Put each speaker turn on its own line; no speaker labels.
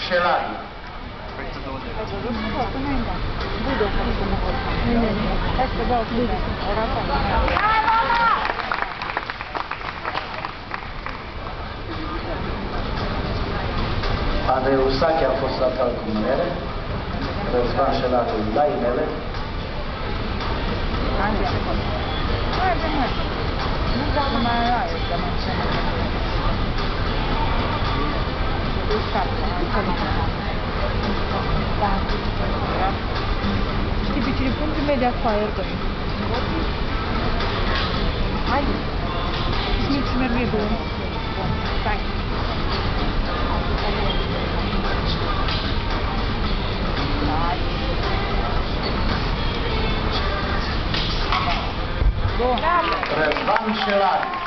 Șelari. Andrei Usache a fost la fel cu mânere. Răzvan Șelari la inele.
Știi pe cine pun imediat fire doi. Hai! Să merg două. Stai!
Răzvan Șelari.